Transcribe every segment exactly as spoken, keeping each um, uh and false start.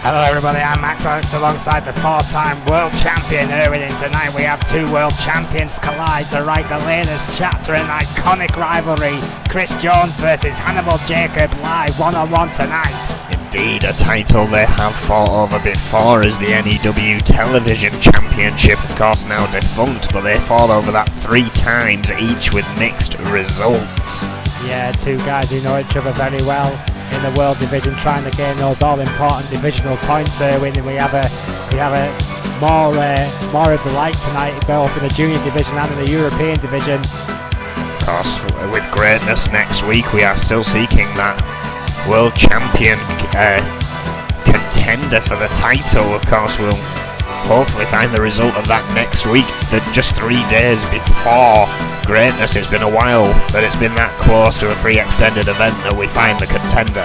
Hello everybody, I'm Max Alex alongside the four-time world champion Erwin, and tonight we have two world champions collide to write the latest chapter in an iconic rivalry. Chris Jones versus Hannibal Jacob live one-on-one tonight. Indeed, a title they have fought over before is the N E W Television Championship, of course now defunct, but they fought over that three times, each with mixed results. Yeah, two guys who know each other very well in the world division, trying to gain those all-important divisional points, Erwin, and we have a we have a more uh, more of the like tonight, both in the junior division and in the European division. Of course, with greatness next week, we are still seeking that world champion uh, contender for the title. Of course, we'll hopefully find the result of that next week. That just three days before greatness, it's been a while that it's been that close to a free extended event that we find the contender.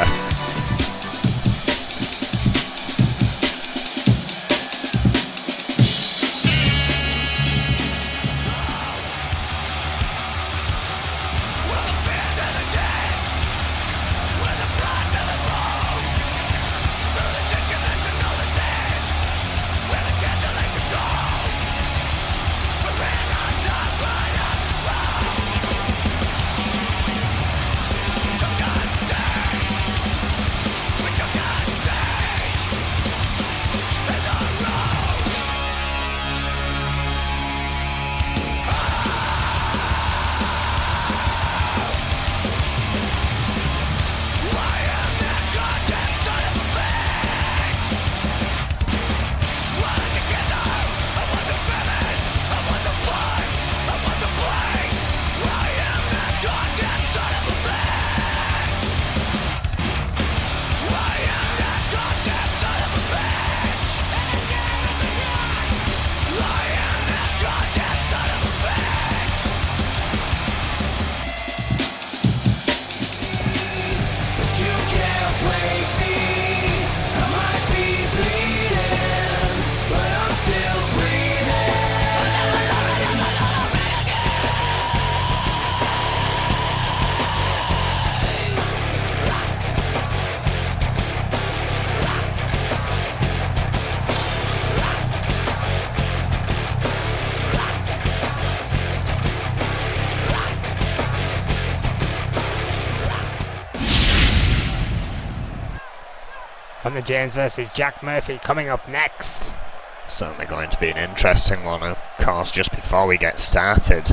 Hunter James versus Jack Murphy coming up next. Certainly going to be an interesting one, of course. Just before we get started,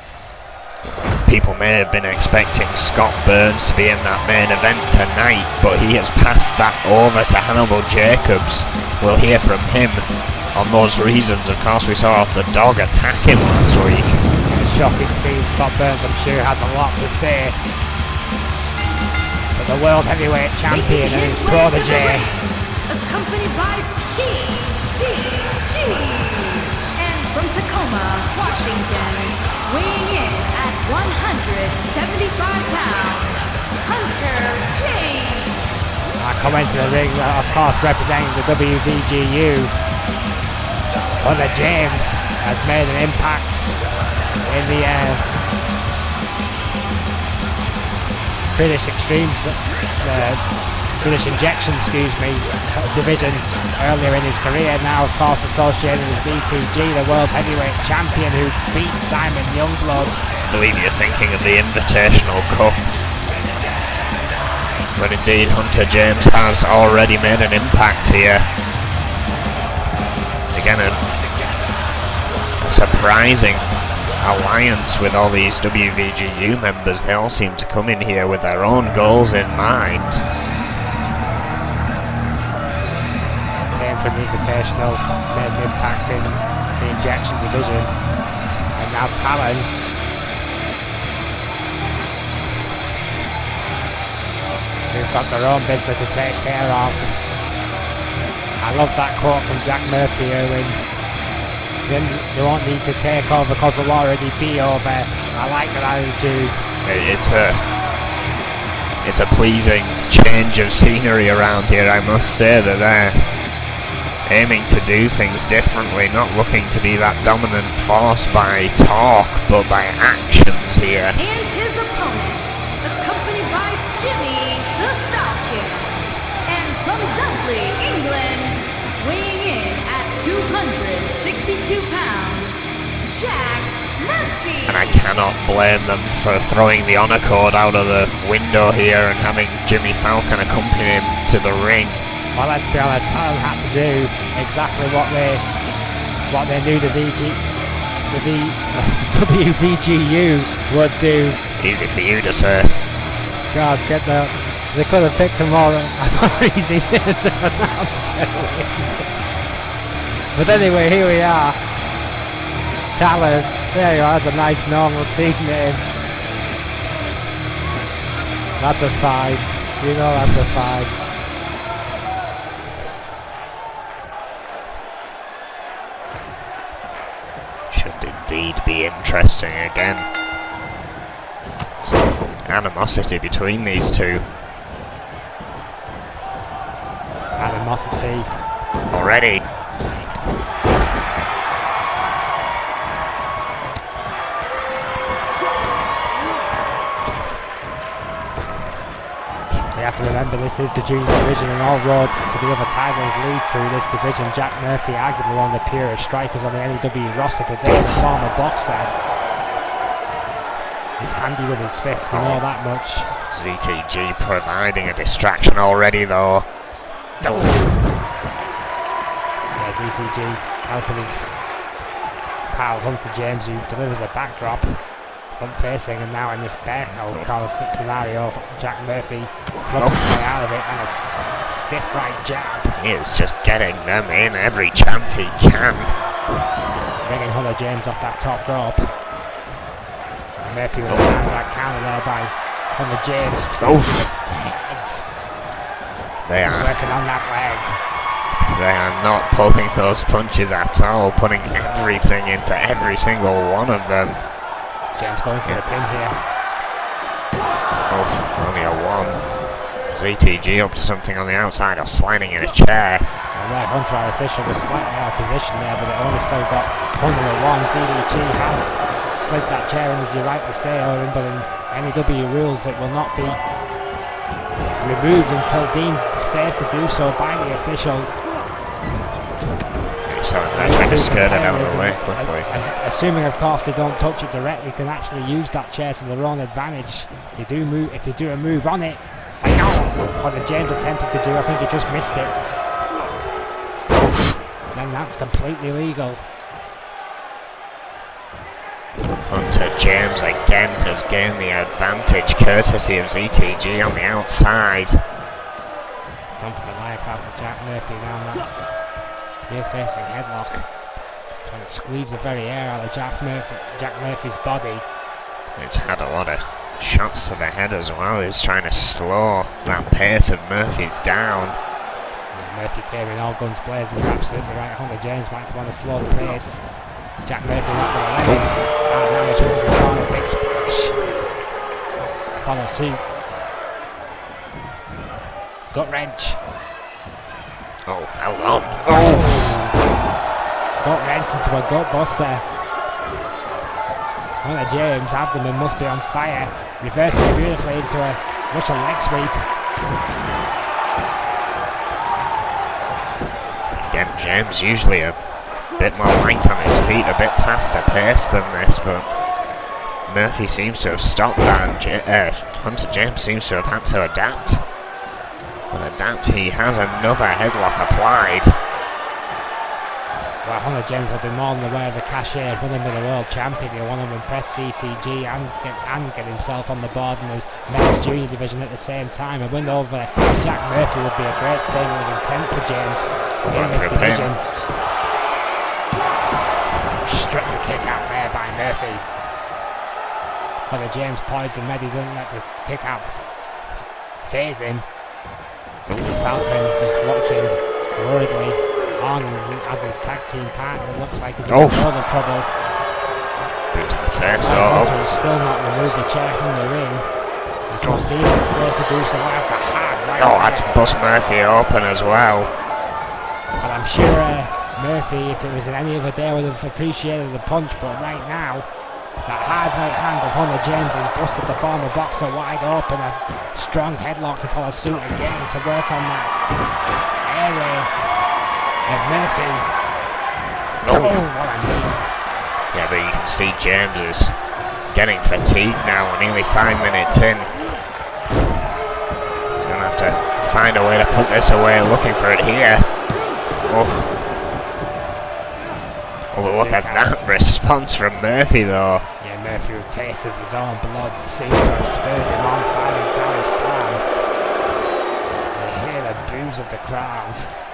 people may have been expecting Scott Burns to be in that main event tonight, but he has passed that over to Hannibal Jacobs. We'll hear from him on those reasons. Of course, we saw the dog attack him last week. A shocking scene. Scott Burns, I'm sure, has a lot to say. The world heavyweight champion and his protege, accompanied by T V G, and from Tacoma, Washington, weighing in at one hundred seventy-five pounds, Hunter James. I come into the ring, of course, representing the W V G U. Hunter James has made an impact in the uh, British Extremes, uh, British Injection, excuse me, division earlier in his career. Now, of course, associated with Z T G, the world heavyweight champion who beat Simon Youngblood. I believe you're thinking of the Invitational Cup. But indeed, Hunter James has already made an impact here. Again, a, a surprising alliance with all these W V G U members. They all seem to come in here with their own goals in mind. Came from the Invitational, made an impact in the Injection division, and now Talon. Who've got their own business to take care of. I love that quote from Jack Murphy, Erwin. Then they won't need to take over because they'll already be over. I like that attitude. It's a, it's a pleasing change of scenery around here. I must say that they're aiming to do things differently, not looking to be that dominant force by talk, but by actions here. And his opponent, accompanied by Jimmy the Falcon, and from Dudley, England, weighing in at two hundred sixty-two pounds, Jack Murphy. And I cannot blame them for throwing the honor code out of the window here and having Jimmy Falcon accompany him to the ring. Well, let's be honest, Alan had to do exactly what they what they knew the V G, the v, W V G U would do. Easy for you to say. God, get the they could have picked them all easy to announce. But anyway, here we are. Talon, there you are, that's a nice normal team name. That's a five. You know that's a five. Should indeed be interesting again. Some animosity between these two. Animosity. Already. We have to remember this is the junior division and all road to the other titles lead through this division. Jack Murphy, arguably one of the purest strikers on the N E W roster today, the former boxer. He's handy with his fists, we know that much. Z T G providing a distraction already though. Yeah, Z T G helping his pal Hunter James, who delivers a backdrop. Front facing, and now in this bear held scenario, Jack Murphy clubs his way out of it and a s stiff right jab. He is just getting them in every chance he can. Bringing Hunter James off that top rope. And Murphy with a hand that counter there by Hunter James. Close the heads. They are working on that leg. They are not pulling those punches at all, putting everything into every single one of them. James going for the pin here. Oh, only a one. Z T G up to something on the outside or sliding in a chair. And where Hunter, our official, was slightly out of position there, but it only still got Hunter at one. Z T G has slid that chair in, as you rightly say, Owen, but in N E W rules it will not be removed until deemed safe to do so by the official. So they're trying to skirt it out of the way quickly. As, assuming, of course, they don't touch it directly, can actually use that chair to their own advantage. They do move if they do a move on it. I know what the James attempted to do. I think he just missed it. Then that's completely legal. Hunter James again has gained the advantage, courtesy of Z T G on the outside. Stomping the life out of Jack Murphy down that near facing headlock. Trying to squeeze the very air out of Jack, Murphy, Jack Murphy's body. He's had a lot of shots to the head as well. He's trying to slow that pace of Murphy's down. Yeah, Murphy came in all guns blazing. You're absolutely right. Hunter James might want to slow the pace. Jack Murphy not going to let him. Ah, now he's running to the corner. Big splash. Follow suit. Gut wrench. Oh, held on. Oh! Gut wrench into a gut buster. Hunter James' abdomen must be on fire. Reversing beautifully into a Russian leg sweep. Again, James usually a bit more light on his feet, a bit faster paced than this, but Murphy seems to have stopped that, and J uh, Hunter James seems to have had to adapt. But adapt, he has another headlock applied. Well, Hunter James will be more than aware of the cachet of running with the world champion. He'll want to impress Z T G and get, and get himself on the board in the men's junior division at the same time. A win over Jack Murphy would be a great statement of intent for James in this division. Stripping kick out there by Murphy. Hunter James poised and ready, didn't let the kick out phase him. Falcon just watching worriedly on as his tag team partner. Looks like he's in oh. further trouble. Boot to the face though. though. He's still not removed the chair from the ring. It's not deemed safe to do so. That's a hard right. Oh, that's bust Murphy open as well. But I'm sure uh, Murphy, if it was any other day, would have appreciated the punch. But right now, That hard right hand of Hunter James has busted the former boxer wide open. A strong headlock to follow suit again to work on that area of Murphy. Oh, oh what a knee. Yeah, but you can see James is getting fatigued now. We're nearly five minutes in. He's going to have to find a way to put this away, looking for it here. Oh. Oh, look at that response from Murphy, though. Yeah, Murphy, with taste of his own blood, seems to have spurred him on, fighting Gary Slam. You hear the boos of the crowd.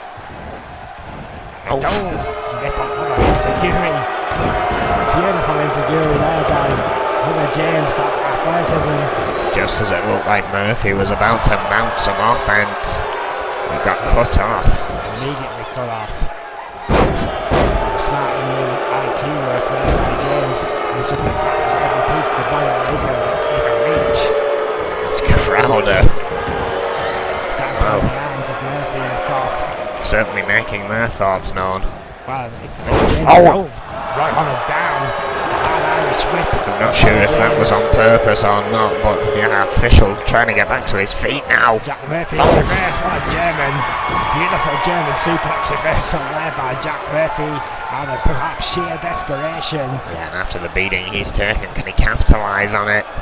Oh, oh nip on Hunter Enziguri. Beautiful Enziguri there by Hunter James, that athleticism. just as it looked like Murphy was about to mount some offense, he got cut off. Immediately cut off. Some smart I Q work there by James. He's just attacking every piece of the body that he can, he can reach. It's Crowder. Stabbing Wow. the arms of Murphy, of course. Certainly making their thoughts known. Well, if the Oh. oh, right on us down. The hard Irish whip. I'm not sure if that was on purpose or not, but yeah, official trying to get back to his feet now. Jack Murphy Oh. reverse, what a German. Beautiful German suplex reversal there by Jack Murphy. Out of perhaps sheer desperation. Yeah, and after the beating he's taken, can he capitalise on it?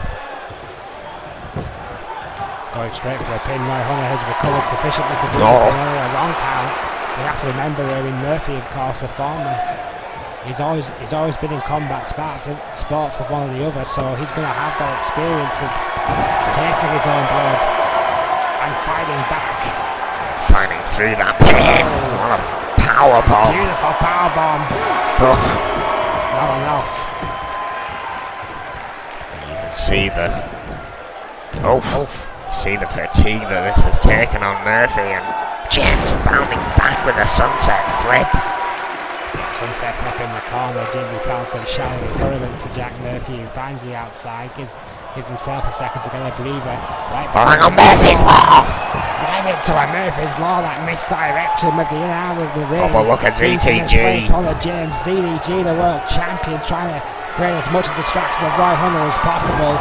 Going straight for a pin. Roy Hunter has recovered sufficiently to do Oh. a long count. You have to remember Erwin Murphy, of course, a former. He's always he's always been in combat sports, sports of one or the other, so he's going to have that experience of tasting his own blood and fighting back. Fighting through that pin. What a power bomb. Beautiful power bomb. Oh. Not enough. You can see the oh, oh, see the fatigue that this has taken on Murphy, and James bounding back with a sunset flip. Sunset flip in the corner. Jimmy Falcon shouting encouragement to Jack Murphy, who finds the outside, gives gives himself a second to get a breather. Right Oh, hang on, Murphy's Law! right into a Murphy's Law, that misdirection with the in out of the ring. Oh, but look at Z T G. Hunter James, Z T G, the world champion, trying to create as much of a distraction of Roy Hunter as possible.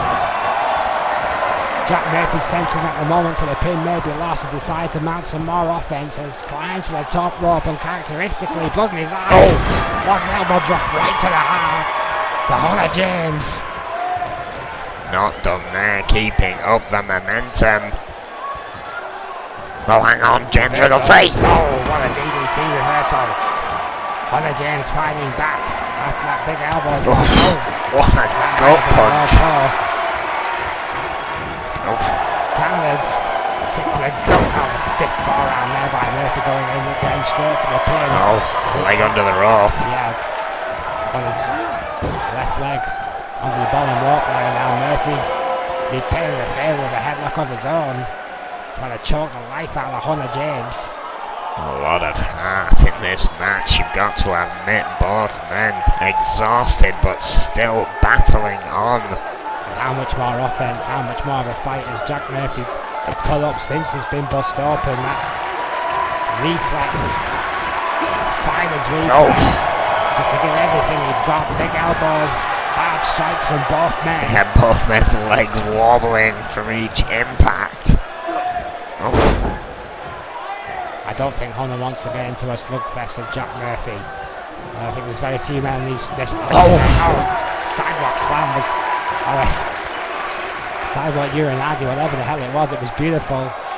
Jack Murphy, sensing at the moment for the pin may be lost, has decided to mount some more offense, has climbed to the top rope and characteristically, blood in his eyes, Oh. one elbow drop right to the heart to Hunter James. Not done there, keeping up the momentum. Oh, hang on, James with a feet. Oh, what a D D T reversal. Hunter James fighting back after that big elbow drop. Oh, what a gut punch. Oh. Canada's kick to the gut. Oh, stiff forearm there by Murphy going in, going straight for the pin. Oh, leg under the rope. Yeah, on his left leg under the bottom rope there, and now Murphy repaying the favour with a headlock of his own, trying to choke the life out of Hunter James. A lot of heart in this match, you've got to admit. Both men exhausted but still battling on. And how much more offense, how much more of a fight has Jack Murphy put up since he's been bust open. That reflex, fighter's reflex, Oh. just to give everything he's got. Big elbows, hard strikes from both men. Yeah, both men's legs wobbling from each impact. Oh. I don't think Hunter wants to get into a slugfest with Jack Murphy. I think there's very few men in these. This, this Oh. oh, sidewalk slam was. Uh, sidewalk urinagi, whatever the hell it was, it was beautiful.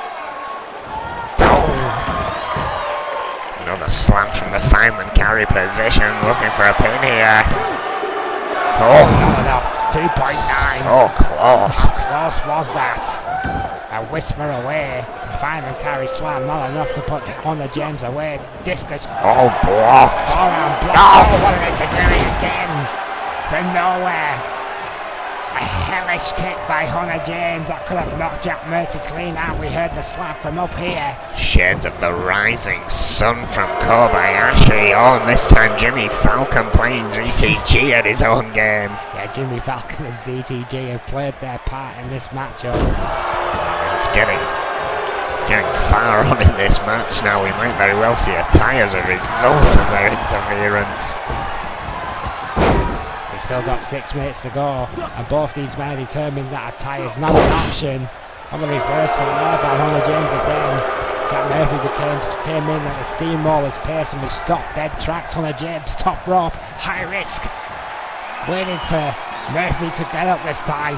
Oh. Another slam from the fireman carry position, looking for a pin here. Oh, Not enough. two point nine. so close. How close was that? A whisper away. Fireman carry slam, not enough to put Hunter James away. Discus. Oh, blocked. Forearm block. No. Oh, what an integrity again. From nowhere. A hellish kick by Hunter James that could have knocked Jack Murphy clean out. We heard the slap from up here. Shades of the rising sun from Kobayashi. Oh, and this time Jimmy Falcon playing Z T G at his own game. Yeah, Jimmy Falcon and Z T G have played their part in this matchup. It's getting, it's getting far on in this match now. We might very well see a tie as a result of their interference. We've still got six minutes to go, and both these men are determined that a tie is not an option. On the reversal there by Honor James again. Jack Murphy became, came in at a steamroller's pace and was stopped dead tracks. Honor James, top rope, high risk. Waiting for Murphy to get up this time.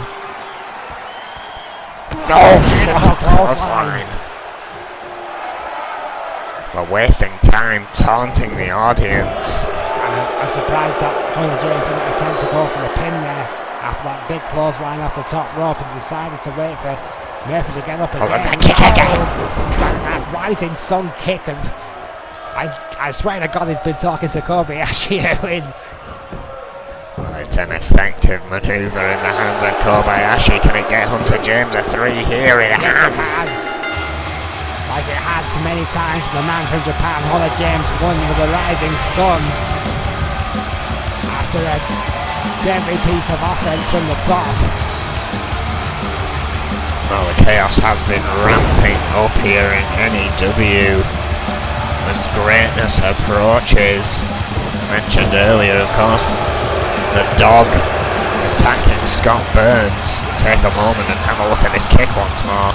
Oh, beautiful clothesline. We're wasting time taunting the audience. I'm, I'm surprised that Honor James didn't attempt to go for a pin there after that big clothesline off the top rope and decided to wait for Murphy to get up again. Oh, that kick again. That, that rising sun kick of... I, I swear to God he's been talking to Kobayashi Erwin. Well, it's an effective manoeuvre in the hands of Kobayashi. Can it get Hunter James a three here? It yes, has. It has. Like it has many times, the man from Japan, Honor James, won with the rising sun after a deadly piece of offense from the top. Well, the chaos has been ramping up here in N E W as greatness approaches. Mentioned earlier, of course, the dog attacking Scott Burns. Take a moment and have a look at this kick once more.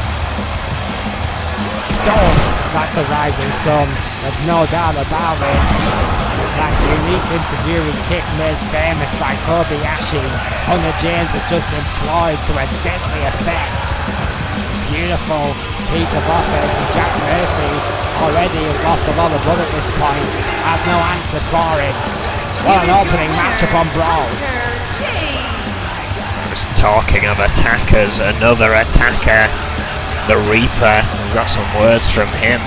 Oh, that's a rising sun, there's no doubt about it. That unique interviewing kick made famous by Kobayashi, Honor James has just employed to a deadly effect. Beautiful piece of offense, and Jack Murphy already has lost a lot of blood at this point, had no answer for it. What an opening matchup on Brawl. I was talking of attackers, another attacker, the Reaper. We've got some words from him.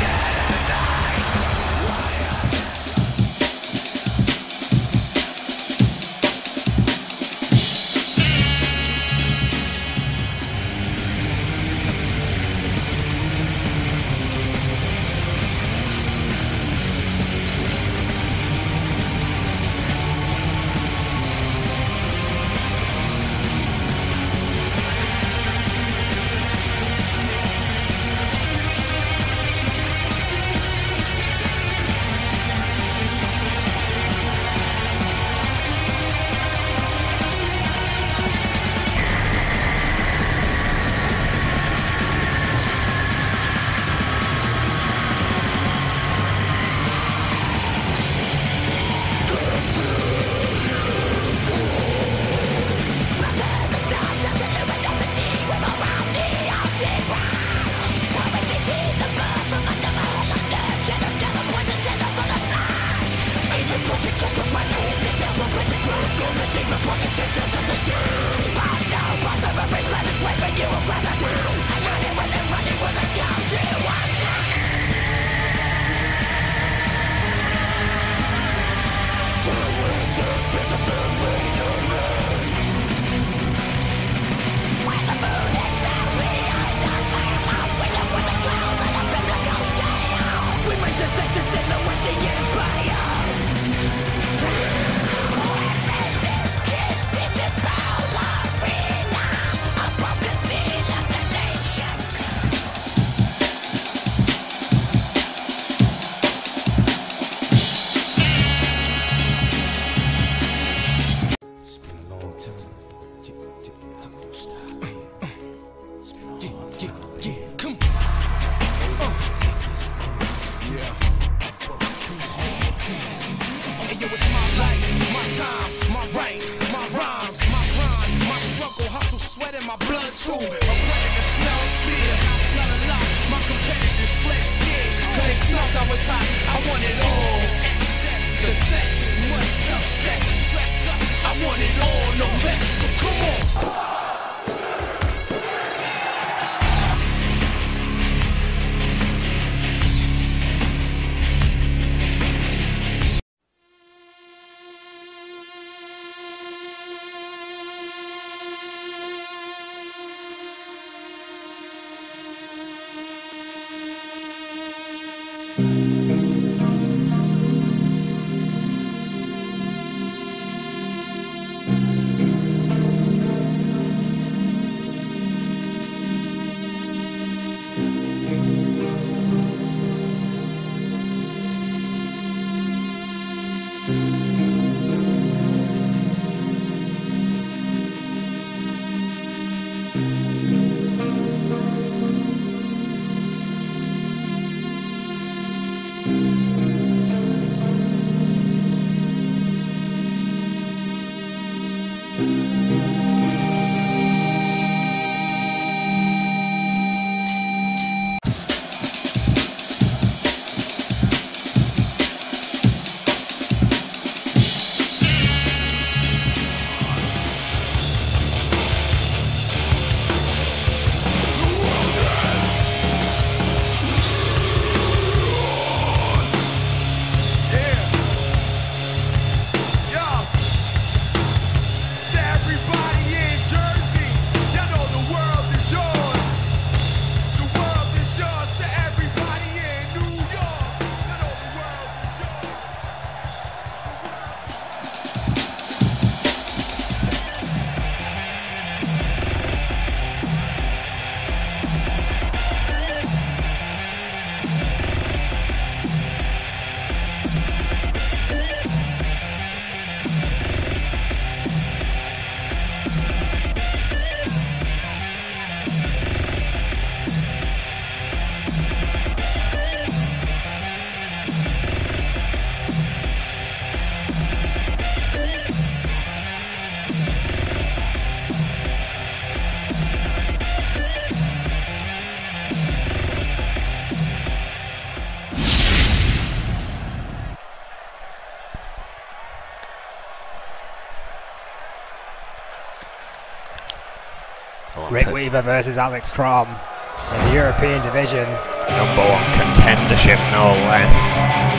Rick Weaver versus Alex Crom in the European division. Number one contendership, no less.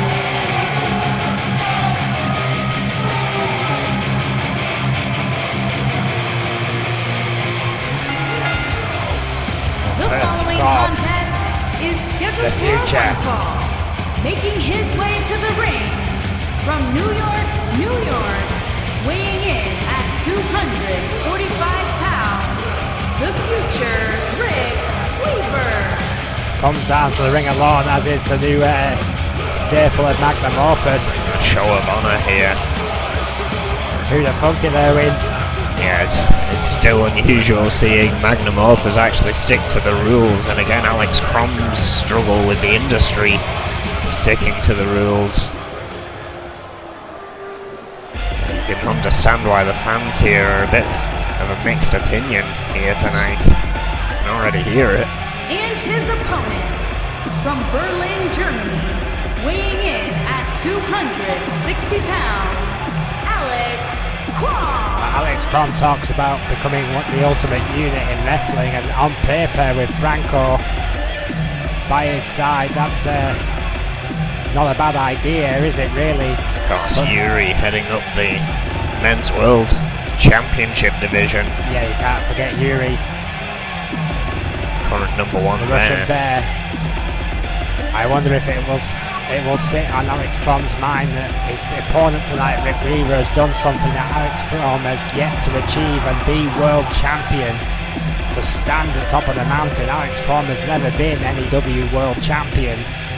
The First following cross. contest is scheduled The future. for one fall. Making his way to the ring from New York, New York, weighing in at two hundred forty-five pounds, the future Rick Weaver. Comes down to the ring alone, as is the new uh, staple of Magnum Opus. A show of honour here. Who'd have thunk it there win? Yeah, it's, it's still unusual seeing Magnum Opus actually stick to the rules, and again Alex Crom's struggle with the industry sticking to the rules. You can understand why the fans here are a bit of a mixed opinion here tonight. You can already hear it. And his opponent from Berlin, Germany, weighing in at two hundred sixty pounds, Alex Crom. Alex Crom talks about becoming what the ultimate unit in wrestling, and on paper with Franco by his side, that's uh, not a bad idea, is it really? Of course, Yuri heading up the Men's World Championship division. Yeah, you can't forget Yuri, Current number one the Russian there. bear. I wonder if it was it will sit on Alex Crom's mind that his opponent tonight, Rick Weaver, has done something that Alex Crom has yet to achieve and be world champion. To stand atop of the mountain, Alex Crom has never been N E W world champion.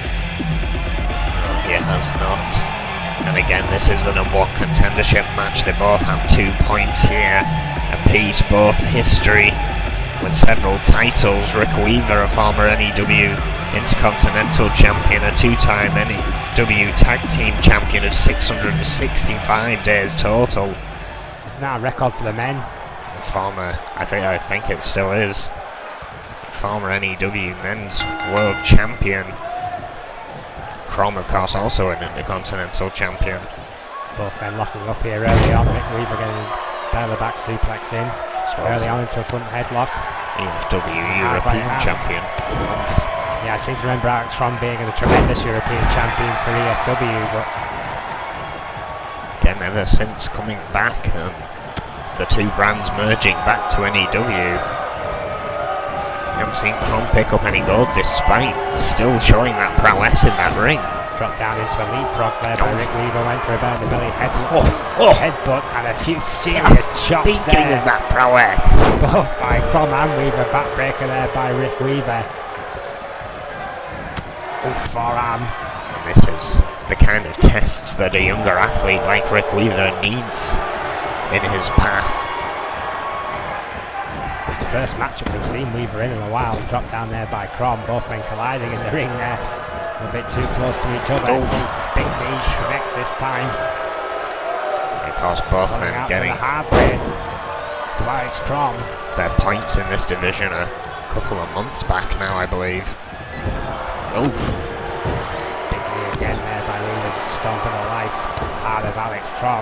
He has not. And again, this is the number one contendership match. They both have two points here apiece, both history with several titles. Rick Weaver, a former N E W Intercontinental Champion, a two-time N E W Tag Team Champion of six hundred sixty-five days total. It's now a record for the men. Former, I think, I think it still is. Former N E W Men's World Champion. Crom, of course, also an Intercontinental Champion. Both men locking up here early on. Rick Weaver getting belly back suplex in. Early on into a front headlock. E F W European Champion. Yeah, I seem to remember Alex Crom being a tremendous European champion for E F W, but again, ever since coming back and the two brands merging back to N E W, you haven't seen Crom pick up any gold despite still showing that prowess in that ring. dropped down into a leapfrog there by Rick Weaver, went for a belly belly head, Oh, oh. headbutt and a few serious chops Speaking there. of that prowess, Both by Crom and Weaver, backbreaker there by Rick Weaver. Oh, forearm. this is the kind of tests that a younger athlete like Rick Weaver needs in his path. It's the first matchup we've seen Weaver in in a while. Dropped down there by Crom, both men colliding in the ring there. A bit too close to each other. Oof. Big knee connects this time. Of course, both Going men out getting for the hard way to Alex Crom. their points in this division a couple of months back now, I believe. Oof. This big knee again there by Weaver, just stomping the life out of Alex Crom.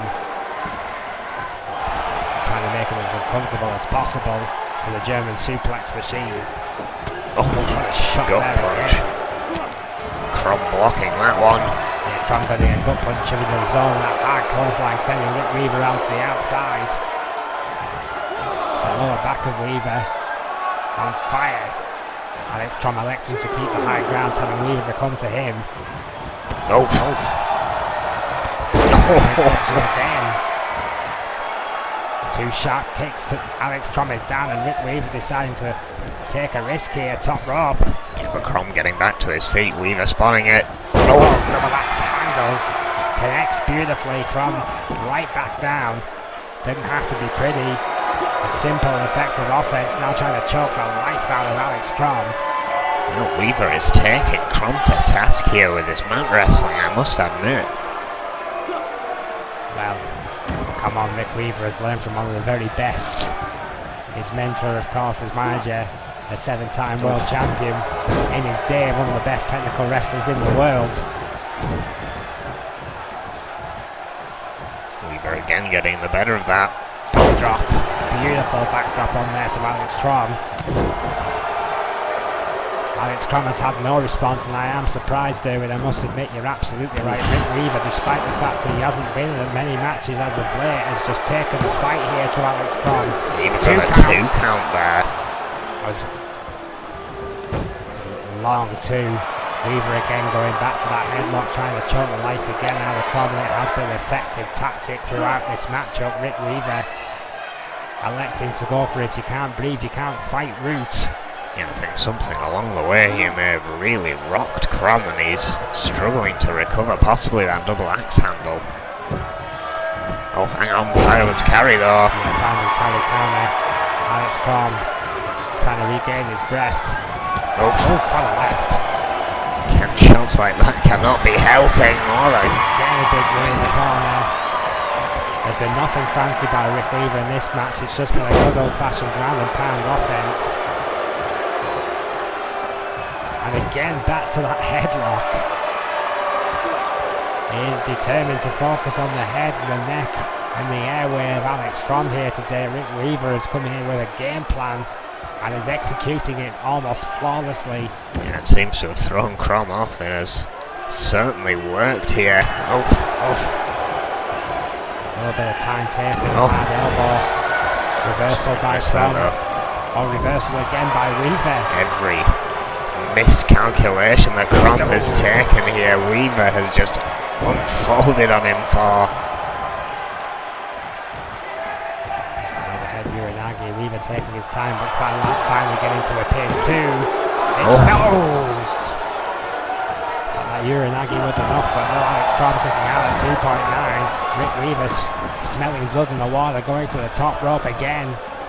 Trying to make it as uncomfortable as possible for the German suplex machine. Oh, What a shot gut there punch. again. Crom blocking that one. Yeah, Crom getting a gut punch in the zone, that hard clothesline sending Rick Weaver out to the outside. The lower back of Weaver on fire. Alex Crom electing to keep the high ground, telling Weaver to come to him. Oof. Midsection again. Two sharp kicks to Alex Crom is down, and Rick Weaver deciding to take a risk here, top rope. Yeah, but Crom getting back to his feet, Weaver spotting it. Oh, double axe handle. Connects beautifully. Crom right back down. Didn't have to be pretty. A simple and effective offense, now trying to choke the life out of Alex Crom. Well, Weaver is taking Crom to task here with his mat wrestling, I must admit. Well, come on, Rick Weaver has learned from one of the very best. His mentor, of course, his manager, a seven-time world champion, in his day, one of the best technical wrestlers in the world. Weaver again getting the better of that. Drop. Beautiful backdrop on there to Alex Crom. Alex Crom has had no response, and I am surprised, David. I must admit, you're absolutely right. Rick Weaver, despite the fact that he hasn't been in many matches as of late, has just taken the fight here to Alex Crom. Even to a two count there. That was long too. Weaver again going back to that headlock, trying to choke the life again out of Crom. It has been an effective tactic throughout this matchup. Rick Weaver electing to go for if you can't breathe, you can't fight route. Yeah, I think something along the way he may have really rocked Crom, and he's struggling to recover, possibly that double axe handle. Oh, hang on, fireman's carry though. Yeah, fireman's carry counter. Alex Crom trying to regain his breath. Oh, oh for the left. Can shots like that cannot be helping, are they? Getting a big win in the corner. There's been nothing fancy by Rick Weaver in this match. It's just been a good old-fashioned ground and pound offense. And again, back to that headlock. He is determined to focus on the head, the neck, and the airway of Alex Crom here today. Rick Weaver has come here with a game plan and is executing it almost flawlessly. Yeah, it seems to have thrown Crom off. It has certainly worked here. Oof, oof. A little bit of time taken, oh. Bad elbow. Reversal by Crom. Or reversal again by Weaver. Every miscalculation that Crom has taken here, Weaver has just unfolded on him for. Overhead Uranagi, Weaver taking his time, but finally, finally getting to a pin too. It's oh. no! Thought that Uranagi was enough, but no, Alex Crom kicking out at two point nine. Rick Weaver smelling blood in the water, going to the top rope again.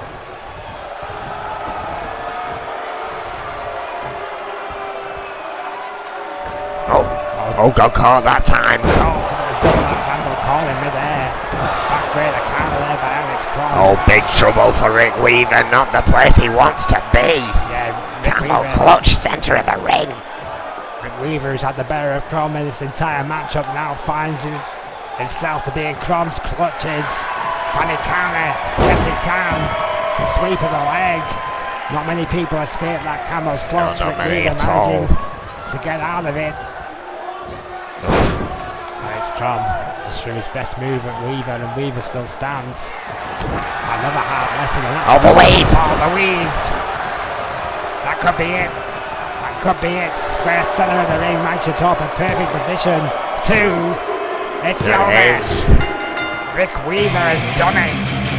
Oh, oh, got caught that time. Oh, to the double axe handle, caught in midair. Back way the counter there by Alex Crom. Oh, big trouble for Rick Weaver, not the place he wants to be. Yeah, Rick Camel Weaver, clutch, centre of the ring. Rick Weaver, who's had the better of Crom in this entire matchup, now finds him, himself to be in Crom's clutches. Can he counter? Yes, he can. Sweep of the leg. Not many people escape that camel's clutch. No, not Rick many Weaver at all. to get out of it. Alex Crom just threw his best move at Weaver, and Weaver still stands. Another half left in the match. Oh, the weave! Oh, the weave! That could be it. That could be it. Square center of the ring, Manchitop in perfect position. Two. It's There over. it is. Rick Weaver has done it.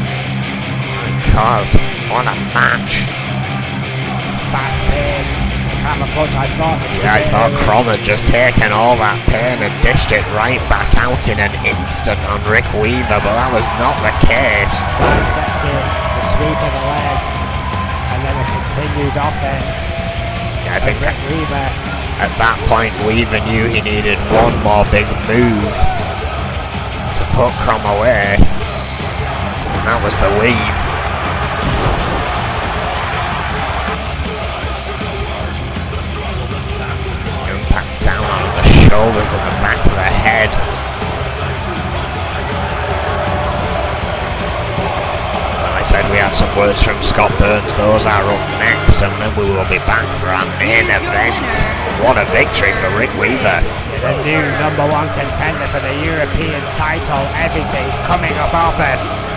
God, what a match. Fast pace. Camel clutch, I thought this was Yeah, I it. thought Crom had just taken all that pain and dished it right back out in an instant on Rick Weaver, but that was not the case. Sidestepped it, the sweep of the leg, and then a continued offense. Yeah, I think Rick Weaver. at that point Weaver knew he needed one more big move to put Crom away, and that was the weave. Impact down on the shoulders and the back of the head. Well, I said we had some words from Scott Burns. Those are up next, and then we will be back for our main event. What a victory for Rick Weaver. The new number one contender for the European title. Everything's coming up off us.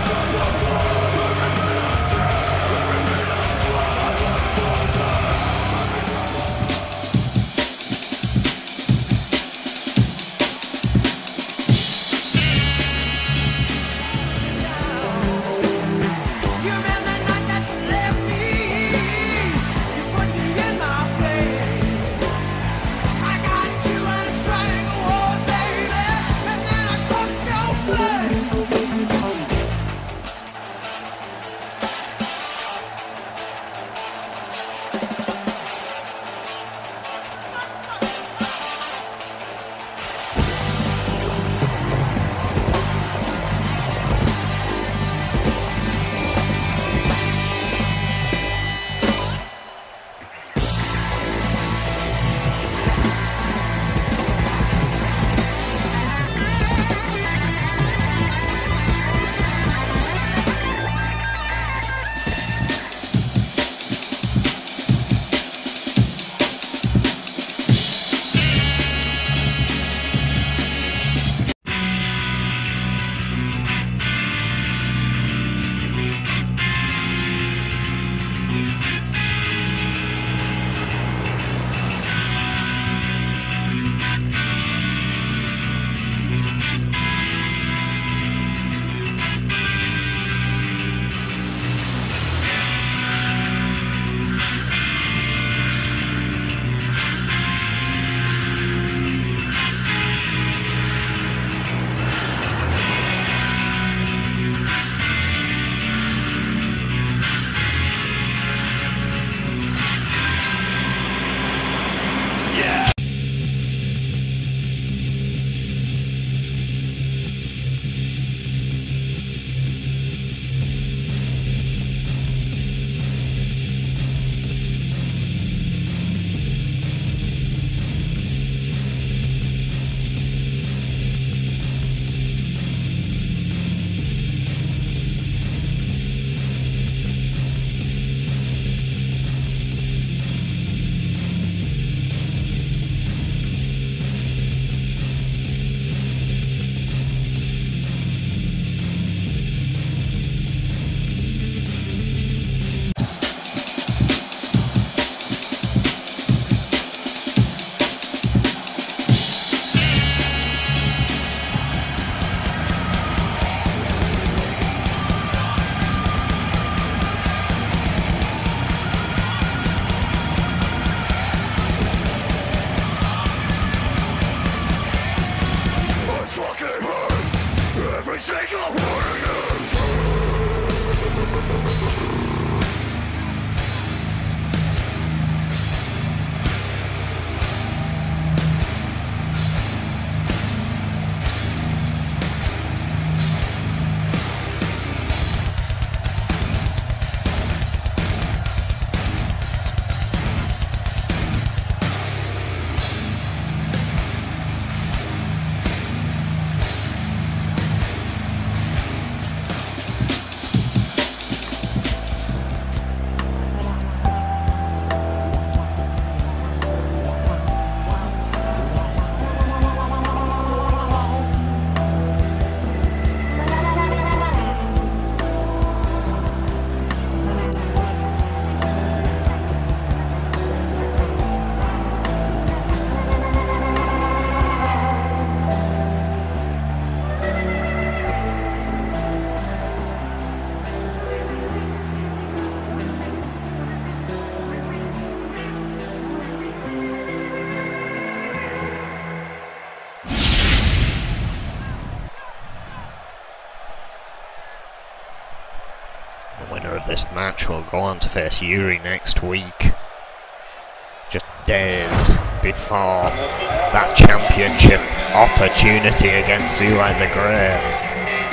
this match will go on to face Yuri next week. Just days before that championship opportunity against Zulai the Great.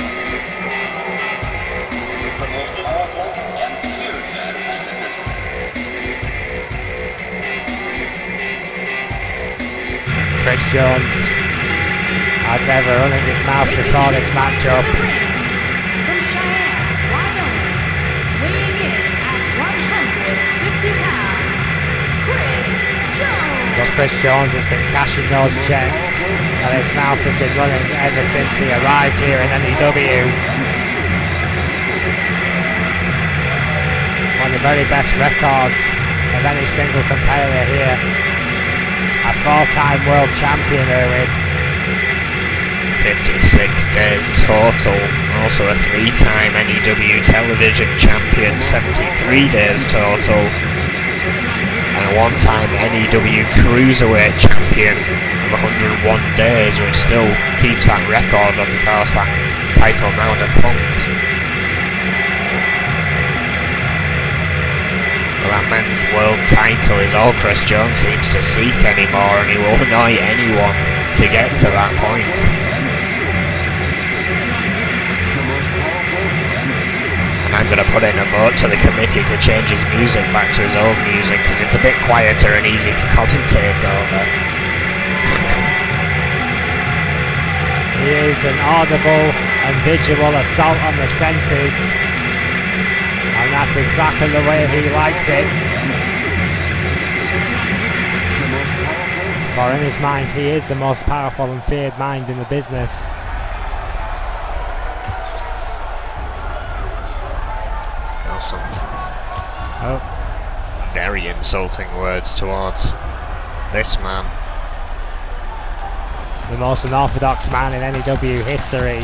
Chris Jones, as ever, running his mouth before this matchup. From Cheyenne, Wyoming, weighing in at one hundred fifty pounds, Chris Jones. But Chris Jones has been cashing those checks, and his mouth has been running ever since he arrived here in N E W. One of the very best records of any single competitor here. A four-time world champion, Erwin. fifty-six days total. Also a three-time N E W television champion, seventy-three days total. And a one-time N E W cruiserweight champion of one hundred one days, which still keeps that record, and of course that title now defunct. That men's world title is all Chris Jones seems to seek anymore, and he will annoy anyone to get to that point. And I'm going to put in a vote to the committee to change his music back to his old music, because it's a bit quieter and easy to commentate over. He is an audible and visual assault on the senses. And that's exactly the way he likes it. For in his mind, he is the most powerful and feared mind in the business. Awesome. Oh. Very insulting words towards this man. The most unorthodox man in N E W history.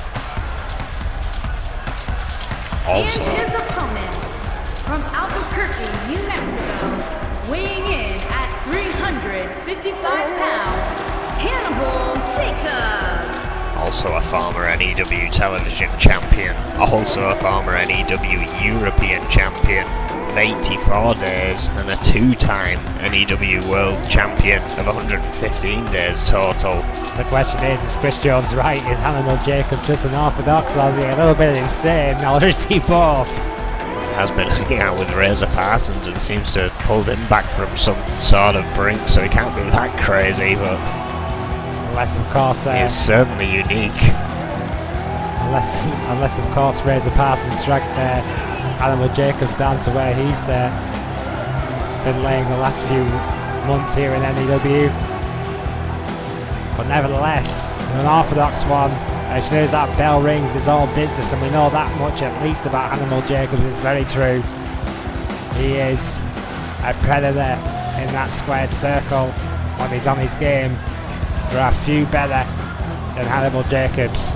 Also. And his opponent, from Albuquerque, New Mexico, weighing in at three hundred fifty-five pounds, Hannibal Jacobs. Also a former N E W television champion. Also a former N E W European champion of eighty-four days, and a two-time N E W world champion of one hundred fifteen days total. The question is, is Chris Jones right? Is Hannibal Jacobs just an orthodox, or is he a little bit insane, or is he both? Has been hanging out with Razor Parsons and seems to have pulled him back from some sort of brink, so he can't be that crazy, but Unless, of course, uh, he is certainly unique. unless, unless, of course, Razor Parsons dragged uh, Hannibal Jacobs down to where he's uh, been laying the last few months here in N E W. But nevertheless, an orthodox one. As soon as that bell rings, it's all business, and we know that much at least about Hannibal Jacobs. It's very true. He is a predator in that squared circle when he's on his game. There are few better than Hannibal Jacobs.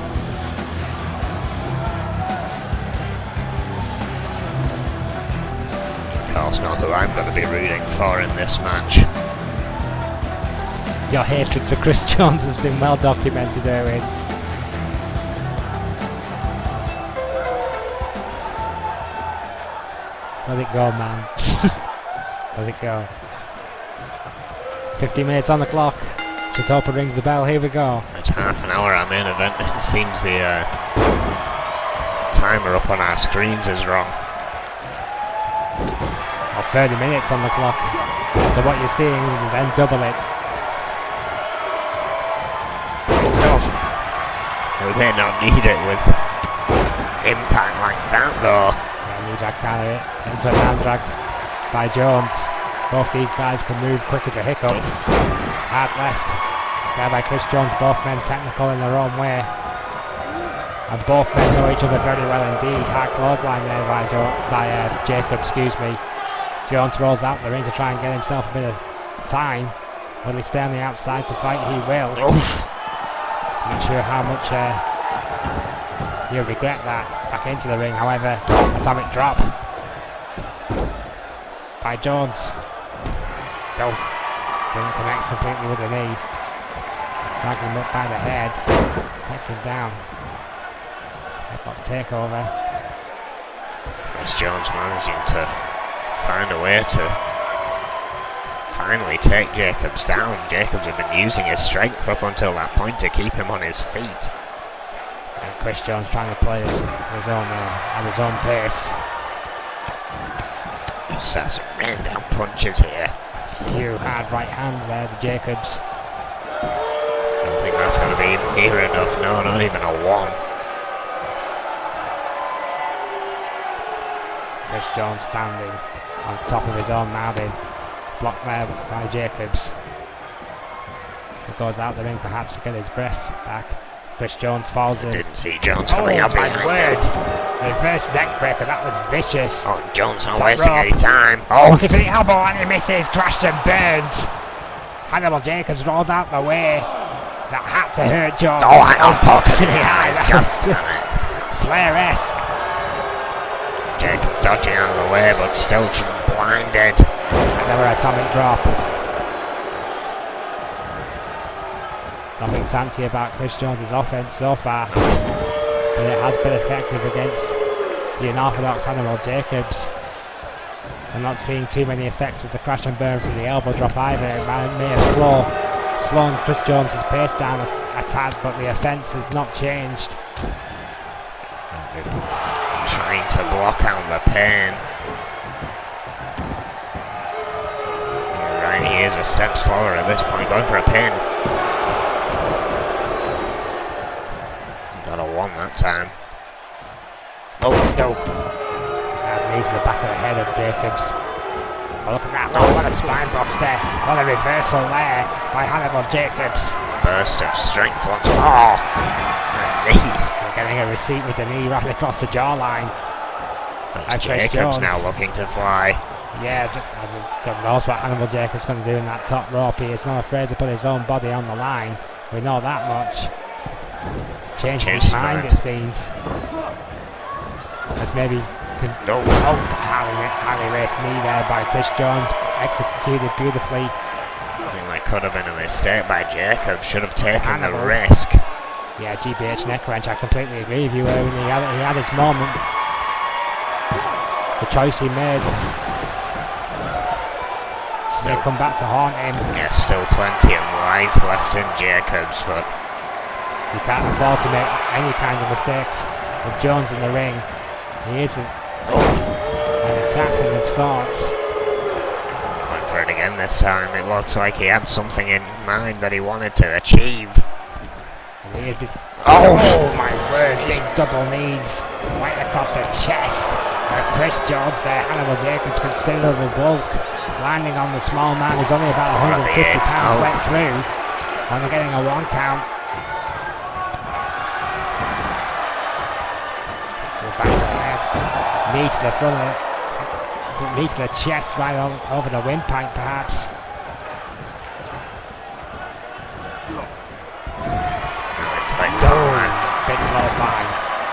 Of course, not who I'm going to be rooting for in this match. Your hatred for Chris Jones has been well documented, Erwin. Let it go, man. Let it go. fifteen minutes on the clock. Chitopa rings the bell. Here we go. It's half an hour our main event. It seems the uh, timer up on our screens is wrong. Or thirty minutes on the clock. So what you're seeing, then double it. We may not need it with impact like that, though. Yeah, knee drag counter it into an arm drag by Jones. Both these guys can move quick as a hiccup. Hard left there by Chris Jones. Both men technical in their own way. And both men know each other very well indeed. Hard clothesline there by, jo by uh, Jacob, excuse me. Jones rolls out the ring to try and get himself a bit of time. Will he stay on the outside to fight? He will. Oof. Not sure how much uh, he'll regret that. Back into the ring, however, atomic drop by Jones. Don't didn't connect completely with the knee. Drags him up by the head, takes him down. Headlock takeover. Chris Jones managing to find a way to finally take Jacobs down. Jacobs had been using his strength up until that point to keep him on his feet. And Chris Jones trying to play his, his own uh, at his own pace. Just has some rain down punches here. Few hard right hands there, the Jacobs. I don't think that's going to be near enough. No, not even a one. Chris Jones standing on top of his own mountain. Blocked there by Jacobs. He goes out the ring perhaps to get his breath back. Chris Jones falls in. Didn't see Jones coming oh up my behind word! him. Reverse neck breaker, that was vicious. Oh, Jones not Top wasting rope. any time. Oh, looking for the elbow and he misses. Crashed and burned. Hannibal Jacobs rolled out the way. That had to hurt Jones. Oh, hang on, Puck. To the eye. That was Flair-esque. Jacobs dodging out of the way, but still blinded. Another atomic drop. Nothing fancy about Chris Jones' offense so far, but it has been effective against the unorthodox Hannibal Jacobs. I'm not seeing too many effects of the crash and burn from the elbow drop either. It might- may have slow, slowed Chris Jones' pace down a, a tad, but the offense has not changed. Trying to block out the pain. Right, he is a step slower at this point, going for a pin. Got a one that time. Oh, dope. That knee to the back of the head of Jacobs. Oh, look at that. Oh, what a spine buster. What a reversal there by Hannibal Jacobs. Burst of strength once more. Knee. We're getting a receipt with the knee right across the jawline. That's Jacobs now looking to fly. Yeah, God knows what Hannibal Jacobs is going to do in that top rope. He is not afraid to put his own body on the line. We know that much. Changed Changed his his mind, mind. it seems. As maybe. No. Oh, Harley, Harley race knee there by Chris Jones. Executed beautifully. I think that could have been a mistake by Jacobs. Should have taken the Hannibal. risk. Yeah, G B H neck wrench. I completely agree with you. When he had, he had his moment. The choice he made. Still come back to haunt him. Yeah, still plenty of life left in Jacobs, but You can't afford to make any kind of mistakes with Jones in the ring. He is a, an assassin of sorts. going for it again this time. It looks like he had something in mind that he wanted to achieve. And he is the, Oh. oh my word, big double knees right across the chest of Chris Jones there. Hannibal Jacobs, considerable bulk, landing on the small man who's only about one hundred fifty pounds Oh. wet through. Only getting a one count. Back of the head, knee to the front of the, knee to the chest, right on, over the windpipe perhaps. Big close line.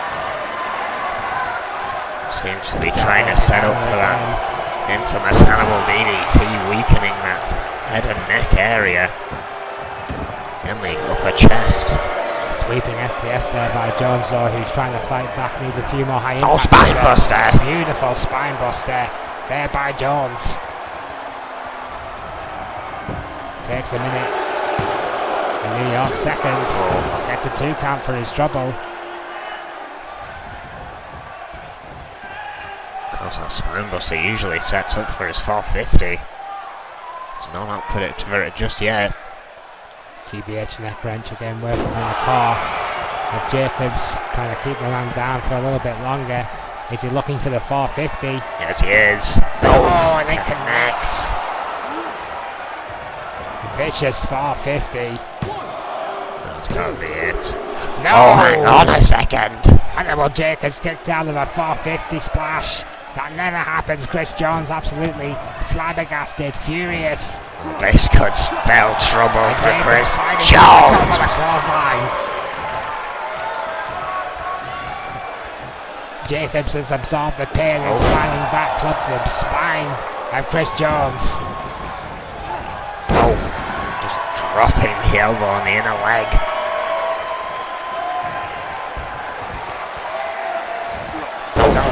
Seems to be trying to set up for that infamous Hannibal D D T, weakening that head and neck area in the upper chest. Sweeping S T F there by Jones though, who's trying to fight back, needs a few more high Oh, impacts spine there. buster! Beautiful spine buster there by Jones. Takes a minute. And New York second. Gets a two count for his trouble. Of course, that spine buster usually sets up for his four fifty. He's not up for it for it just yet. G B H neck wrench again, working on the core of Jacobs, trying to keep the man down for a little bit longer. Is he looking for the four fifty? Yes, he is. Oh, and it connects. Vicious four fifty. That's gotta be it. No! Oh, hang on a second. Hannibal Jacobs kicked out of a four fifty splash. That never happens. Chris Jones absolutely flabbergasted, furious. This could spell trouble And for Jacobs Chris fighting Jones. on the clothesline. Jacobs has absorbed the pain and Oh. smiling back club to the spine of Chris Jones. Oh, just dropping the elbow on the inner leg.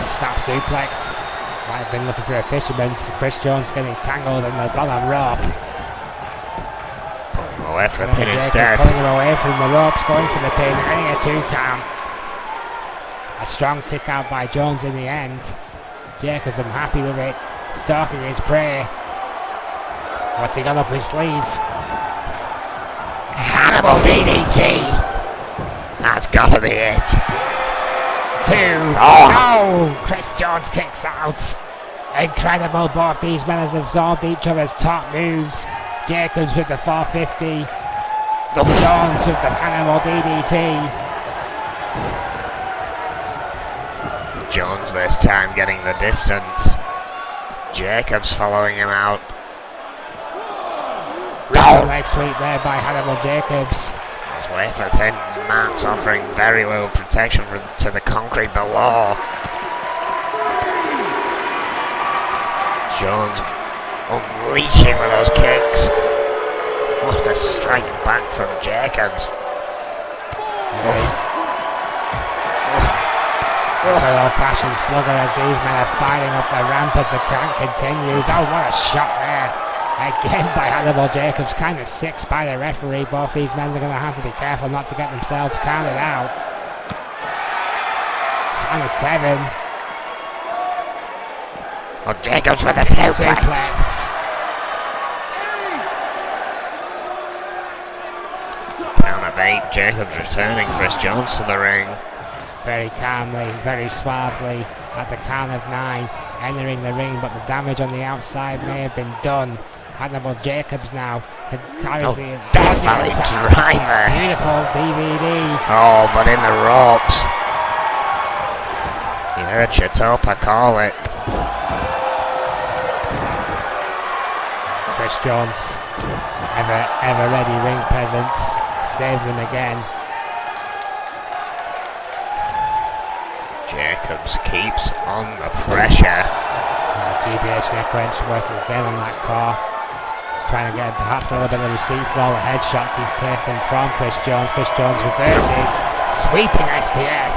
snap suplex. Might have been looking for a fisherman's. Chris Jones getting tangled in the bottom rope. Pulling him away for a pin Jacobs instead. pulling him away from the ropes, going for the pin, getting a two count. A strong kick out by Jones in the end. Jacobs unhappy with it, stalking his prey. What's he got up his sleeve? Hannibal D D T! That's gotta be it. Two. Oh. No! Chris Jones kicks out. Incredible, both these men have absorbed each other's top moves. Jacobs with the four fifty. Jones with the Hannibal D D T. Jones this time getting the distance. Jacobs following him out. Wrist leg sweep there by Hannibal Jacobs. His wafer thin mats offering very little protection from, to the concrete below. Jones unleashing with those kicks. What a strike back from Jacobs. An old-fashioned slugger as these men are firing up the ramp as the count continues. Oh, what a shot there. Again by Hannibal Jacobs, kind of six by the referee. Both these men are going to have to be careful not to get themselves counted out. Count of seven. Oh, Jacobs with a suplex. Count of eight, Jacobs returning Chris Jones to the ring. Very calmly, very suavely, at the count of nine, entering the ring, but the damage on the outside may have been done. Hannibal Jacobs now carries Oh, the Death Valley Driver. Beautiful D V D. Oh, but in the ropes. You heard Chatopa call it. Chris Jones, ever, ever ready ring presence, saves him again. Jacobs keeps on the pressure. Uh, G B H neck wrench working again on that core. Trying to get perhaps a little bit of receipt for all the headshots he's taken from Chris Jones. Chris Jones reverses, sweeping S T F.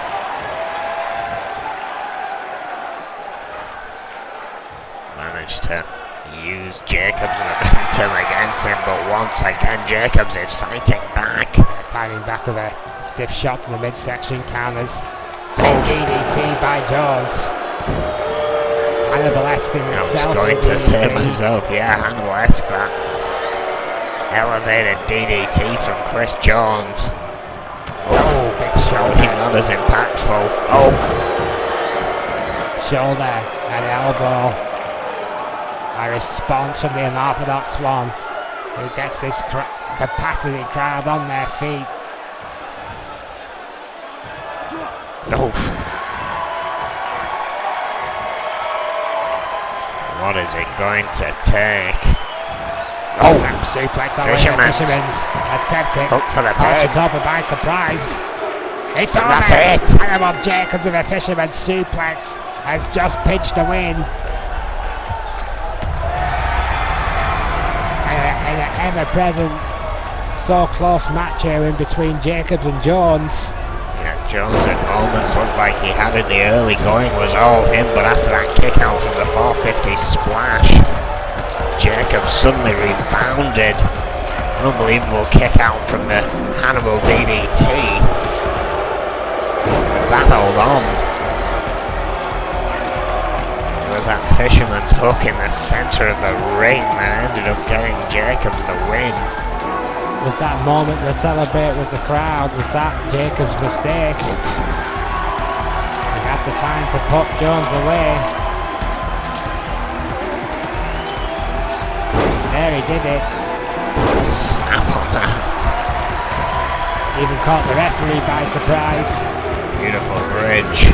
Managed to use Jacobs' momentum against him, but once again Jacobs is fighting back. Fighting back with a stiff shot to the midsection counters. Big D D T by Jones. Hannibal-esque in I was itself. going to say myself, yeah, Hannibal-esque that. Elevated D D T from Chris Jones. Oh, big shoulder. Not as impactful. Oh, Shoulder and elbow. A response from the unorthodox one, who gets this cr capacity crowd on their feet. oof. What is it going to take? Oh, snap suplex on the Fisherman's. Fisherman's has kept it. Hook for the Caught pin. Chatopa by surprise. It's And over. that's it. Hannibal Jacobs with a Fisherman's suplex has just pitched a win. And an ever-present, so close match here in between Jacobs and Jones. Yeah, Jones at moments looked like he had it. The early going was all him, but after that kick out from the four fifty splash, Jacobs suddenly rebounded. An unbelievable kick out from the Hannibal D D T. Battled on. There was that Fisherman's hook in the centre of the ring that ended up getting Jacobs the win. Was that moment to celebrate with the crowd? Was that Jacobs' mistake? He had the time to put Jones away. There he did it. Snap on that. Even caught the referee by surprise. Beautiful bridge.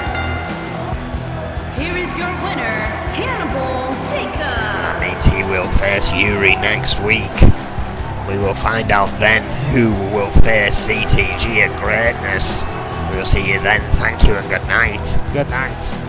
Here is your winner, Hannibal Jacobs. That means he will face Yuri next week. We will find out then who will face C T G at Greatness. We'll see you then. Thank you and good night. Good night.